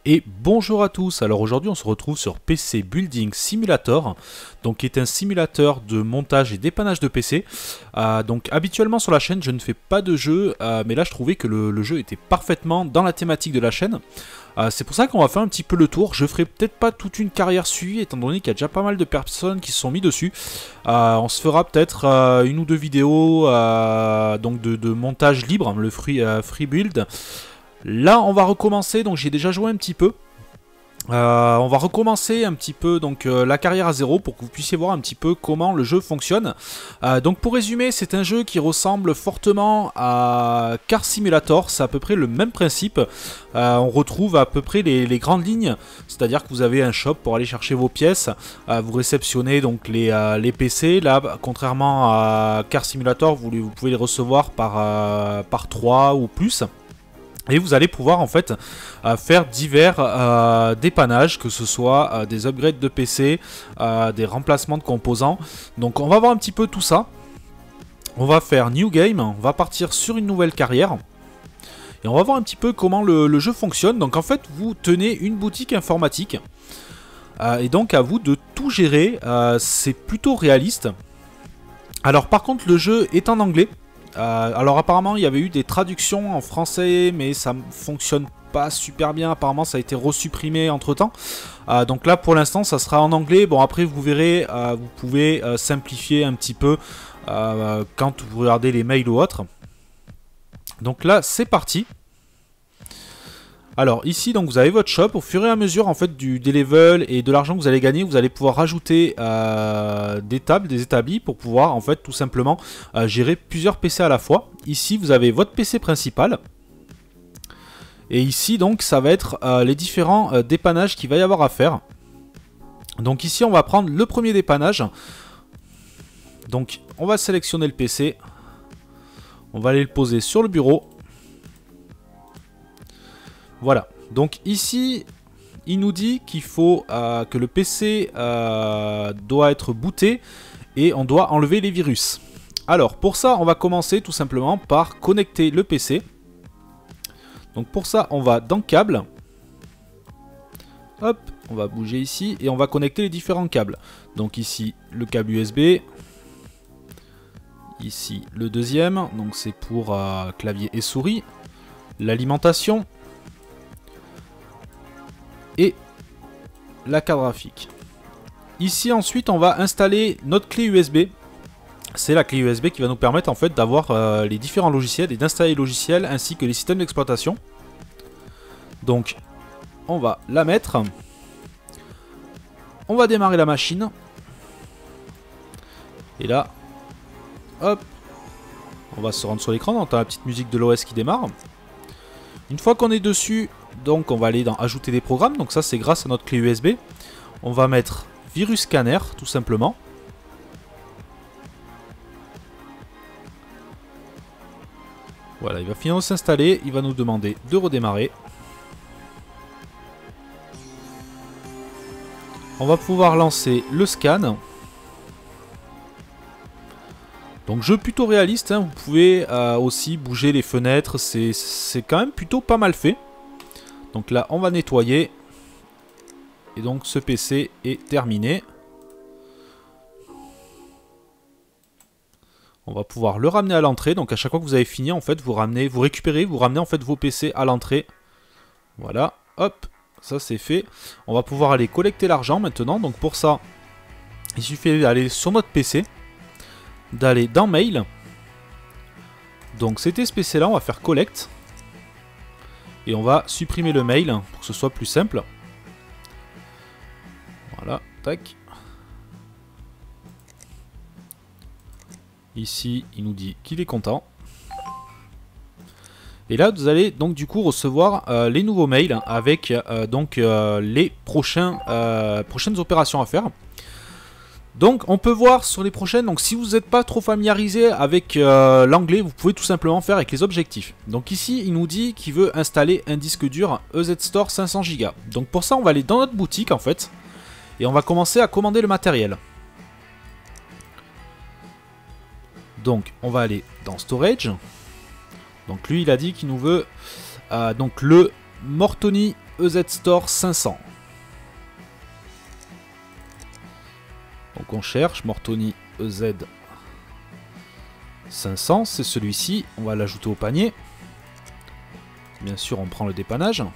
Et bonjour à tous, alors aujourd'hui on se retrouve sur PC Building Simulator, donc qui est un simulateur de montage et dépannage de PC. Donc habituellement sur la chaîne je ne fais pas de jeu, mais là je trouvais que le jeu était parfaitement dans la thématique de la chaîne. C'est pour ça qu'on va faire un petit peu le tour. Je ferai peut-être pas toute une carrière suivie étant donné qu'il y a déjà pas mal de personnes qui se sont mis dessus. On se fera peut-être une ou deux vidéos donc de montage libre, le free build. Là, on va recommencer, donc j'ai déjà joué un petit peu. On va recommencer un petit peu donc la carrière à zéro pour que vous puissiez voir un petit peu comment le jeu fonctionne. Donc pour résumer, c'est un jeu qui ressemble fortement à Car Simulator, c'est à peu près le même principe. On retrouve à peu près les grandes lignes, c'est-à-dire que vous avez un shop pour aller chercher vos pièces, vous réceptionnez donc les PC. Là, contrairement à Car Simulator, vous pouvez les recevoir par 3 ou plus. Et vous allez pouvoir en fait faire divers dépannages, que ce soit des upgrades de PC, des remplacements de composants. Donc on va voir un petit peu tout ça. On va faire New Game, on va partir sur une nouvelle carrière. Et on va voir un petit peu comment le jeu fonctionne. Donc en fait vous tenez une boutique informatique. Et donc à vous de tout gérer, c'est plutôt réaliste. Alors par contre le jeu est en anglais. Alors apparemment il y avait eu des traductions en français mais ça ne fonctionne pas super bien, apparemment ça a été resupprimé entre temps. Donc là pour l'instant ça sera en anglais. Bon après vous verrez, vous pouvez simplifier un petit peu quand vous regardez les mails ou autres. Donc là c'est parti. Alors ici donc vous avez votre shop. Au fur et à mesure en fait des levels et de l'argent que vous allez gagner, vous allez pouvoir rajouter des tables, des établis pour pouvoir en fait tout simplement gérer plusieurs PC à la fois. Ici vous avez votre PC principal. Et ici donc ça va être les différents dépannages qu'il va y avoir à faire. Donc ici on va prendre le premier dépannage. Donc on va sélectionner le PC. On va aller le poser sur le bureau. Voilà, donc ici, il nous dit qu'il faut que le PC doit être booté et on doit enlever les virus. Alors, pour ça, on va commencer tout simplement par connecter le PC. Donc pour ça, on va dans câble. Hop, on va bouger ici et on va connecter les différents câbles. Donc ici, le câble USB. Ici, le deuxième, donc c'est pour clavier et souris. L'alimentation. Et la carte graphique. Ici ensuite on va installer notre clé USB. C'est la clé USB qui va nous permettre en fait d'avoir les différents logiciels et d'installer les logiciels ainsi que les systèmes d'exploitation. Donc on va la mettre. On va démarrer la machine. Et là, hop, on va se rendre sur l'écran. On entend la petite musique de l'OS qui démarre. Une fois qu'on est dessus, donc on va aller dans ajouter des programmes. Donc ça c'est grâce à notre clé USB. On va mettre virus scanner tout simplement. Voilà, il va finir de s'installer. Il va nous demander de redémarrer. On va pouvoir lancer le scan. Donc jeu plutôt réaliste, hein. Vous pouvez aussi bouger les fenêtres, c'est quand même plutôt pas mal fait. Donc là on va nettoyer. Et donc ce PC est terminé. On va pouvoir le ramener à l'entrée. Donc à chaque fois que vous avez fini en fait vous ramenez en fait vos PC à l'entrée. Voilà, hop, ça c'est fait. On va pouvoir aller collecter l'argent maintenant. Donc pour ça, il suffit d'aller sur notre PC. D'aller dans mail. Donc c'était ce PC là, on va faire collect. Et on va supprimer le mail pour que ce soit plus simple. Voilà, tac. Ici, il nous dit qu'il est content. Et là, vous allez donc du coup recevoir les nouveaux mails avec les prochaines opérations à faire. Donc on peut voir sur les prochaines, donc si vous n'êtes pas trop familiarisé avec l'anglais, vous pouvez tout simplement faire avec les objectifs. Donc ici il nous dit qu'il veut installer un disque dur EZ Store 500 Go. Donc pour ça on va aller dans notre boutique en fait, et on va commencer à commander le matériel. Donc on va aller dans Storage. Donc lui il a dit qu'il nous veut donc le Mortoni EZ Store 500. Donc on cherche Mortoni EZ 500, c'est celui-ci. On va l'ajouter au panier. Bien sûr, on prend le dépannage.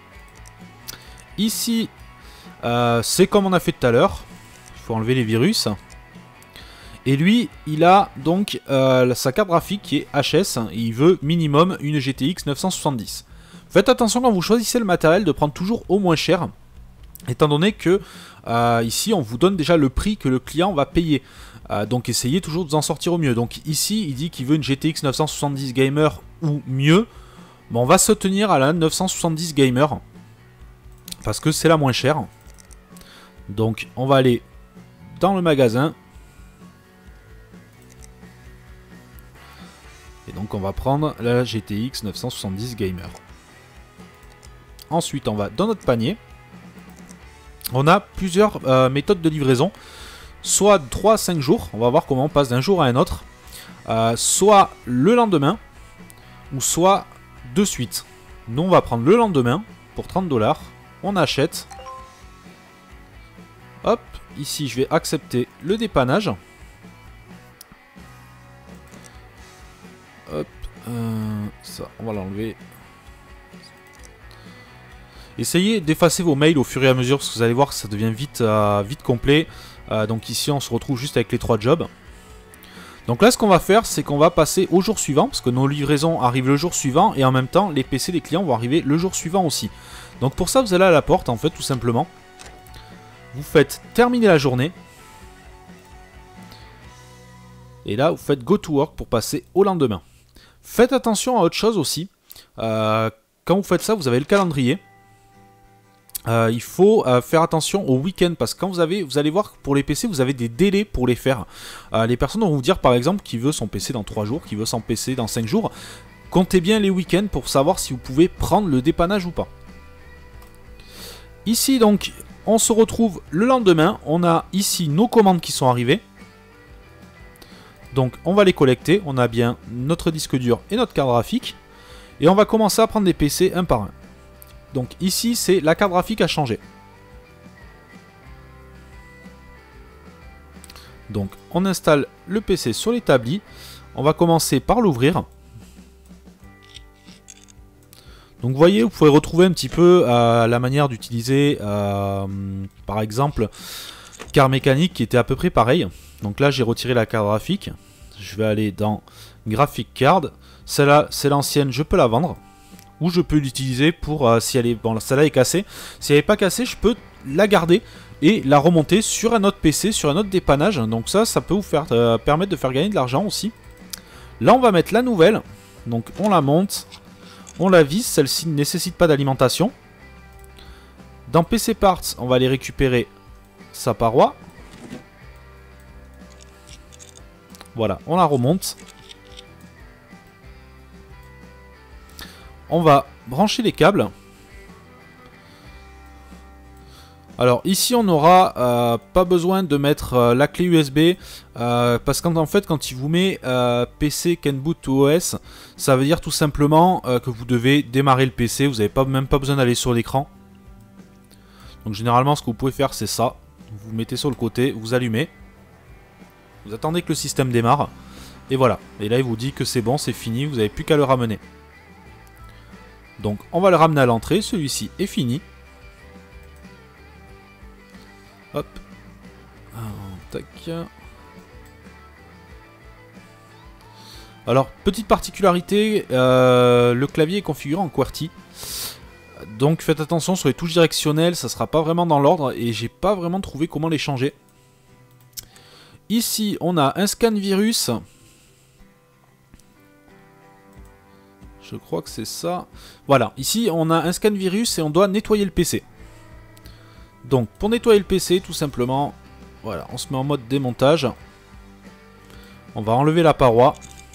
Ici, c'est comme on a fait tout à l'heure. Il faut enlever les virus. Et lui, il a donc sa carte graphique qui est HS. Et il veut minimum une GTX 970. Faites attention quand vous choisissez le matériel de prendre toujours au moins cher. Étant donné que ici, on vous donne déjà le prix que le client va payer. Donc essayez toujours de vous en sortir au mieux. Donc ici, il dit qu'il veut une GTX 970 Gamer ou mieux. Bon, on va se tenir à la 970 Gamer. Parce que c'est la moins chère. Donc on va aller dans le magasin. Et donc on va prendre la GTX 970 Gamer. Ensuite on va dans notre panier. On a plusieurs méthodes de livraison. Soit 3 à 5 jours. On va voir comment on passe d'un jour à un autre. Soit le lendemain. Ou soit de suite. Nous on va prendre le lendemain. Pour 30 $. On achète. Hop. Ici je vais accepter le dépannage. Hop. Ça on va l'enlever. Essayez d'effacer vos mails au fur et à mesure parce que vous allez voir que ça devient vite complet. Donc ici on se retrouve juste avec les 3 jobs. Donc là ce qu'on va faire c'est qu'on va passer au jour suivant parce que nos livraisons arrivent le jour suivant et en même temps les PC des clients vont arriver le jour suivant aussi. Donc pour ça vous allez à la porte en fait tout simplement. Vous faites terminer la journée. Et là vous faites go to work pour passer au lendemain. Faites attention à autre chose aussi. Quand vous faites ça vous avez le calendrier. Il faut faire attention au week-end parce que quand vous allez voir que pour les PC vous avez des délais pour les faire. Les personnes vont vous dire par exemple qu'il veut son PC dans 3 jours, qu'il veut son PC dans 5 jours. Comptez bien les week-ends pour savoir si vous pouvez prendre le dépannage ou pas. Ici donc on se retrouve le lendemain, on a ici nos commandes qui sont arrivées. Donc on va les collecter, on a bien notre disque dur et notre carte graphique. Et on va commencer à prendre des PC un par un. Donc ici, c'est la carte graphique à changer. Donc on installe le PC sur l'établi. On va commencer par l'ouvrir. Donc vous voyez, vous pouvez retrouver un petit peu la manière d'utiliser, par exemple, carte mécanique qui était à peu près pareil. Donc là, j'ai retiré la carte graphique. Je vais aller dans Graphic Card. Celle-là, c'est l'ancienne, je peux la vendre. Ou je peux l'utiliser pour, si elle est... Bon, celle-là est cassée. Si elle n'est pas cassée, je peux la garder et la remonter sur un autre PC, sur un autre dépannage. Donc ça peut vous faire permettre de faire gagner de l'argent aussi. Là, on va mettre la nouvelle. Donc on la monte. On la visse. Celle-ci ne nécessite pas d'alimentation. Dans PC Parts, on va aller récupérer sa paroi. Voilà, on la remonte. On va brancher les câbles. Alors ici on n'aura pas besoin de mettre la clé USB parce qu'en fait quand il vous met PC can boot to OS, ça veut dire tout simplement que vous devez démarrer le PC, vous n'avez même pas besoin d'aller sur l'écran. Donc généralement ce que vous pouvez faire c'est ça, vous mettez sur le côté, vous allumez, vous attendez que le système démarre et voilà. Et là il vous dit que c'est bon, c'est fini, vous n'avez plus qu'à le ramener. Donc on va le ramener à l'entrée, celui-ci est fini. Hop. Tac. Alors, petite particularité, le clavier est configuré en QWERTY. Donc faites attention sur les touches directionnelles, ça sera pas vraiment dans l'ordre et j'ai pas vraiment trouvé comment les changer. Ici, on a un scan virus. Je crois que c'est ça. Voilà, ici on a un scan virus et on doit nettoyer le PC. Donc pour nettoyer le PC, tout simplement, voilà, on se met en mode démontage. On va enlever la paroi.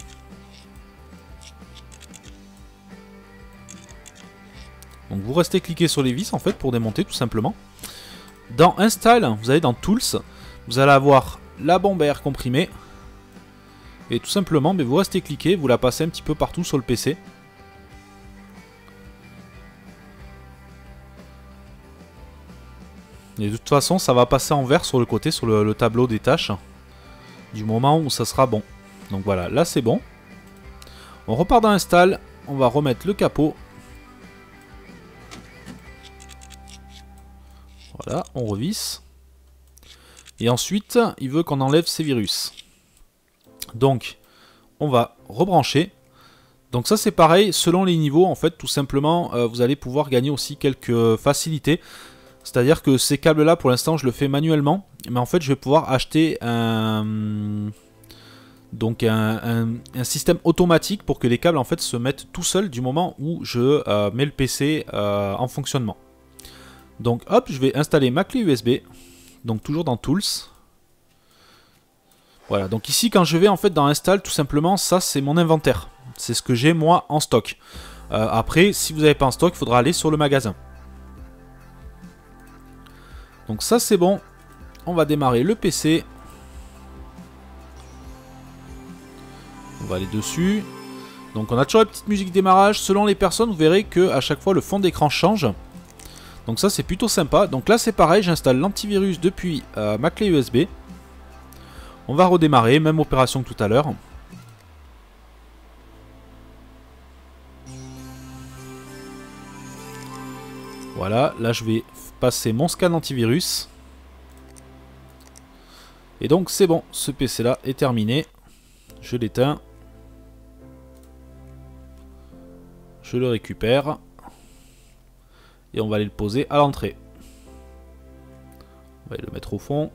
Donc vous restez cliqué sur les vis en fait pour démonter tout simplement. Dans Install, vous allez dans Tools, vous allez avoir la bombe à air comprimée. Et tout simplement, vous restez cliqué, vous la passez un petit peu partout sur le PC. Et de toute façon, ça va passer en vert sur le côté, sur le tableau des tâches. Du moment où ça sera bon. Donc voilà, là c'est bon. On repart dans Install. On va remettre le capot. Voilà, on revisse. Et ensuite, il veut qu'on enlève ces virus. Donc, on va rebrancher. Donc ça c'est pareil, selon les niveaux, en fait, tout simplement, vous allez pouvoir gagner aussi quelques facilités. C'est-à-dire que ces câbles-là, pour l'instant, je le fais manuellement. Mais en fait, je vais pouvoir acheter un système automatique pour que les câbles, en fait, se mettent tout seuls du moment où je mets le PC en fonctionnement. Donc hop, je vais installer ma clé USB. Donc toujours dans Tools. Voilà, donc ici quand je vais en fait dans Install, tout simplement, ça c'est mon inventaire. C'est ce que j'ai moi en stock. Après, si vous n'avez pas en stock, il faudra aller sur le magasin. Donc ça c'est bon. On va démarrer le PC. On va aller dessus. Donc on a toujours la petite musique démarrage. Selon les personnes, vous verrez que à chaque fois le fond d'écran change. Donc ça c'est plutôt sympa. Donc là c'est pareil, j'installe l'antivirus depuis ma clé USB. On va redémarrer, même opération que tout à l'heure. Voilà, là je vais passer mon scan antivirus. Et donc c'est bon, ce PC là est terminé. Je l'éteins. Je le récupère. Et on va aller le poser à l'entrée. On va aller le mettre au fond.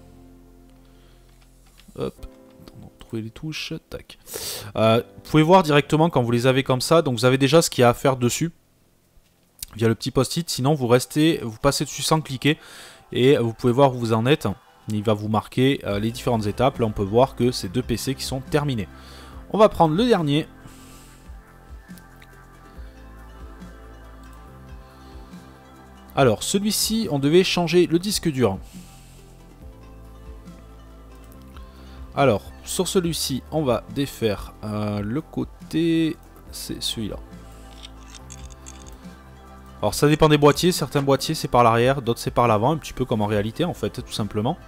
Hop, trouver les touches, tac. Vous pouvez voir directement quand vous les avez comme ça, donc vous avez déjà ce qu'il y a à faire dessus via le petit post-it. Sinon vous passez dessus sans cliquer et vous pouvez voir où vous en êtes. Il va vous marquer les différentes étapes. Là on peut voir que c'est 2 PC qui sont terminés. On va prendre le dernier. Alors celui-ci, on devait changer le disque dur. Alors, sur celui-ci, on va défaire le côté... C'est celui-là. Alors, ça dépend des boîtiers. Certains boîtiers, c'est par l'arrière. D'autres, c'est par l'avant. Un petit peu comme en réalité, en fait, tout simplement.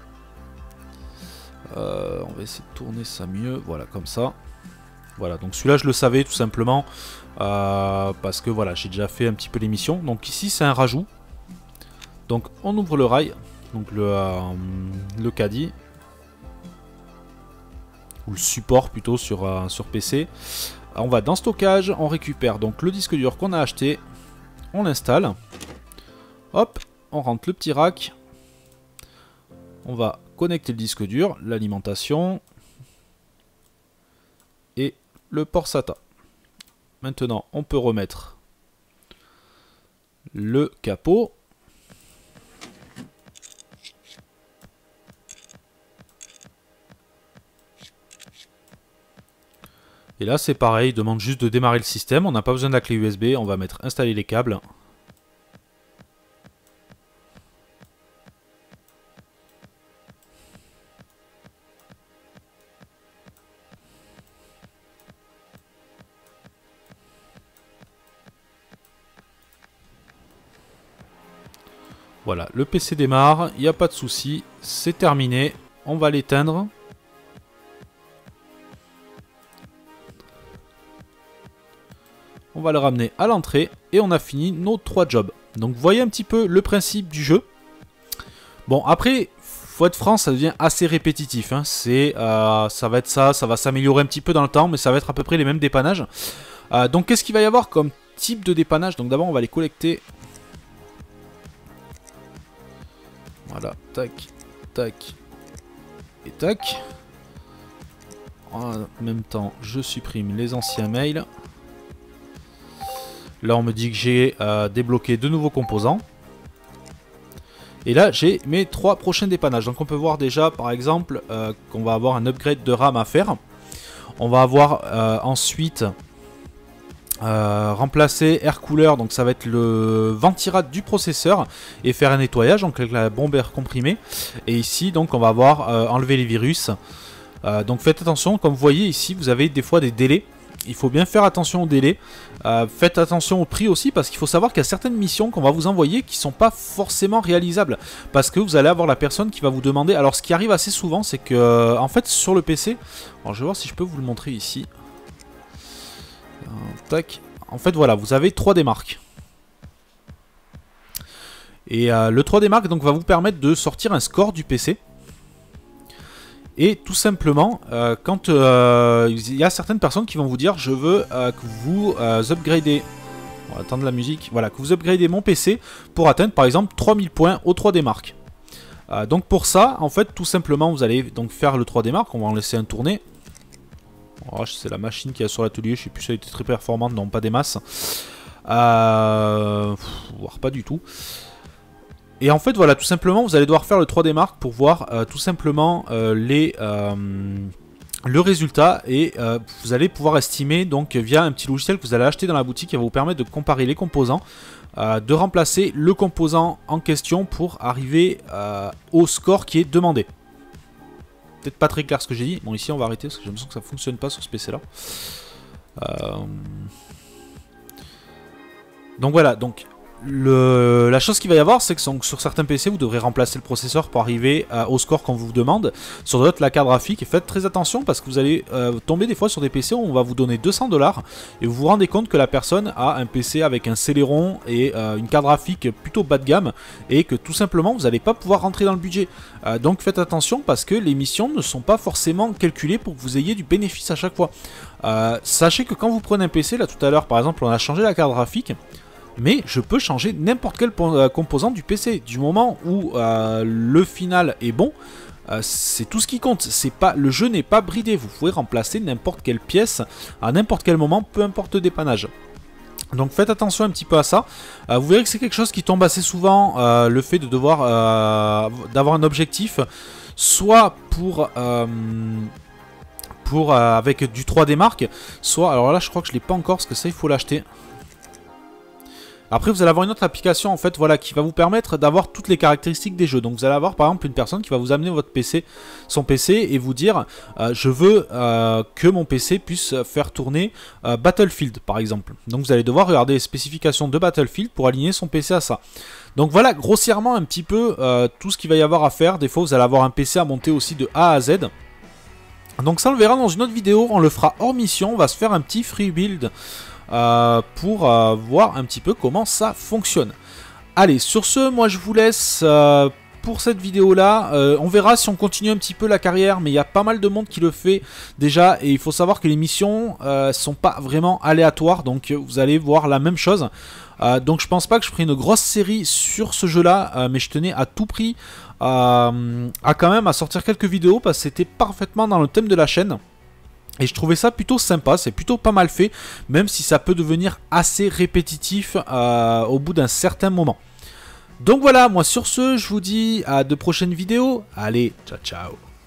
On va essayer de tourner ça mieux. Voilà, comme ça. Voilà, donc celui-là, je le savais, tout simplement. Parce que, voilà, j'ai déjà fait un petit peu l'émission. Donc ici, c'est un rajout. Donc, on ouvre le rail. Donc, le caddie. Ou le support plutôt sur PC. On va dans stockage, on récupère donc le disque dur qu'on a acheté, on l'installe, hop, on rentre le petit rack, on va connecter le disque dur, l'alimentation et le port SATA. Maintenant on peut remettre le capot. Et là c'est pareil, il demande juste de démarrer le système, on n'a pas besoin de la clé USB, on va mettre installer les câbles. Voilà, le PC démarre, il n'y a pas de souci, c'est terminé, on va l'éteindre. On va le ramener à l'entrée et on a fini nos 3 jobs. Donc vous voyez un petit peu le principe du jeu. Bon après, faut être franc, ça devient assez répétitif. Hein. Ça va être ça va s'améliorer un petit peu dans le temps, mais ça va être à peu près les mêmes dépannages. Donc qu'est-ce qu'il va y avoir comme type de dépannage? Donc d'abord on va les collecter. Voilà, tac, tac et tac. En même temps, je supprime les anciens mails. Là, on me dit que j'ai débloqué de nouveaux composants. Et là, j'ai mes 3 prochains dépannages. Donc, on peut voir déjà, par exemple, qu'on va avoir un upgrade de RAM à faire. On va avoir ensuite remplacer air cooler. Donc, ça va être le ventirad du processeur et faire un nettoyage. Donc, avec la bombe air comprimée. Et ici, donc, on va avoir enlever les virus. Donc, faites attention. Comme vous voyez ici, vous avez des fois des délais. il faut bien faire attention au délai. Faites attention au prix aussi, parce qu'il faut savoir qu'il y a certaines missions qu'on va vous envoyer qui ne sont pas forcément réalisables. Parce que vous allez avoir la personne qui va vous demander... Alors ce qui arrive assez souvent, c'est que en fait sur le PC... Alors je vais voir si je peux vous le montrer ici. Tac. En fait voilà, vous avez 3D Mark. Et le 3D Mark donc, va vous permettre de sortir un score du PC. Et tout simplement, quand il y a certaines personnes qui vont vous dire je veux que vous upgradez, on va attendre la musique, voilà, que vous upgradez mon PC pour atteindre par exemple 3000 points au 3D Mark. Donc pour ça, en fait, tout simplement, vous allez donc faire le 3D Mark, on va en laisser un tourner. Oh, c'est la machine qui est sur l'atelier, je sais plus si elle était très performante, non pas des masses. Voire pas du tout. Et en fait, voilà, tout simplement, vous allez devoir faire le 3D Mark pour voir tout simplement le résultat. Et vous allez pouvoir estimer, donc via un petit logiciel que vous allez acheter dans la boutique, qui va vous permettre de comparer les composants, de remplacer le composant en question pour arriver au score qui est demandé. Peut-être pas très clair ce que j'ai dit. Bon, ici, on va arrêter parce que j'ai l'impression que ça ne fonctionne pas sur ce PC-là. Donc voilà, donc... La chose qu'il va y avoir, c'est que sur certains PC, vous devrez remplacer le processeur pour arriver au score qu'on vous demande. Sur d'autres, la carte graphique. Et faites très attention parce que vous allez tomber des fois sur des PC où on va vous donner 200 $ et vous vous rendez compte que la personne a un PC avec un Celeron et une carte graphique plutôt bas de gamme et que tout simplement, vous n'allez pas pouvoir rentrer dans le budget. Donc faites attention parce que les missions ne sont pas forcément calculées pour que vous ayez du bénéfice à chaque fois. Sachez que quand vous prenez un PC, là tout à l'heure par exemple, on a changé la carte graphique. Mais je peux changer n'importe quelle composante du PC. Du moment où le final est bon, c'est tout ce qui compte. Le jeu n'est pas bridé. Vous pouvez remplacer n'importe quelle pièce à n'importe quel moment, peu importe le dépannage. Donc faites attention un petit peu à ça. Vous verrez que c'est quelque chose qui tombe assez souvent, le fait de devoir d'avoir un objectif, soit avec du 3D Mark, soit... Alors là je crois que je ne l'ai pas encore parce que ça il faut l'acheter. Après, vous allez avoir une autre application en fait, voilà, qui va vous permettre d'avoir toutes les caractéristiques des jeux. Donc, vous allez avoir par exemple une personne qui va vous amener votre PC, son PC, et vous dire je veux que mon PC puisse faire tourner Battlefield, par exemple. Donc, vous allez devoir regarder les spécifications de Battlefield pour aligner son PC à ça. Donc voilà, grossièrement un petit peu tout ce qu'il va y avoir à faire. Des fois, vous allez avoir un PC à monter aussi de A à Z. Donc ça, on le verra dans une autre vidéo. On le fera hors mission. On va se faire un petit free build. Pour voir un petit peu comment ça fonctionne. Allez, sur ce, moi je vous laisse pour cette vidéo là. On verra si on continue un petit peu la carrière, mais il y a pas mal de monde qui le fait déjà, et il faut savoir que les missions sont pas vraiment aléatoires, donc vous allez voir la même chose. Donc je pense pas que je ferai une grosse série sur ce jeu là, mais je tenais à tout prix quand même à sortir quelques vidéos parce que c'était parfaitement dans le thème de la chaîne. Et je trouvais ça plutôt sympa, c'est plutôt pas mal fait, même si ça peut devenir assez répétitif au bout d'un certain moment. Donc voilà, moi sur ce, je vous dis à de prochaines vidéos. Allez, ciao ciao.